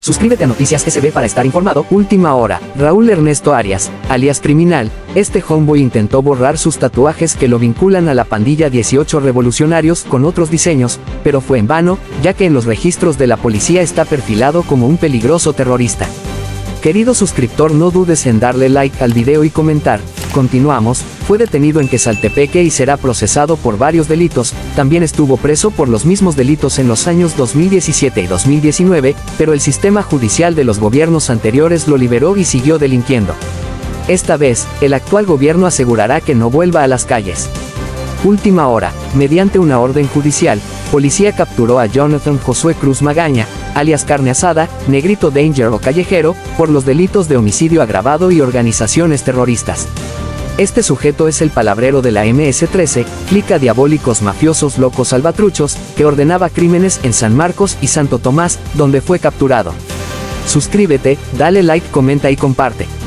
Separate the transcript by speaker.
Speaker 1: Suscríbete a Noticias SB para estar informado. Última hora. Raúl Ernesto Arias, alias Criminal, este homeboy intentó borrar sus tatuajes que lo vinculan a la pandilla 18 Revolucionarios con otros diseños, pero fue en vano, ya que en los registros de la policía está perfilado como un peligroso terrorista. Querido suscriptor, no dudes en darle like al video y comentar. Continuamos. Fue detenido en Quesaltepeque y será procesado por varios delitos. También estuvo preso por los mismos delitos en los años 2017 y 2019, pero el sistema judicial de los gobiernos anteriores lo liberó y siguió delinquiendo. Esta vez, el actual gobierno asegurará que no vuelva a las calles. Última hora. Mediante una orden judicial, policía capturó a Jonathan Josué Cruz Magaña, alias Carne Asada, Negrito Danger o Callejero, por los delitos de homicidio agravado y organizaciones terroristas. Este sujeto es el palabrero de la MS-13, clica diabólicos mafiosos locos salvatruchos, que ordenaba crímenes en San Marcos y Santo Tomás, donde fue capturado. Suscríbete, dale like, comenta y comparte.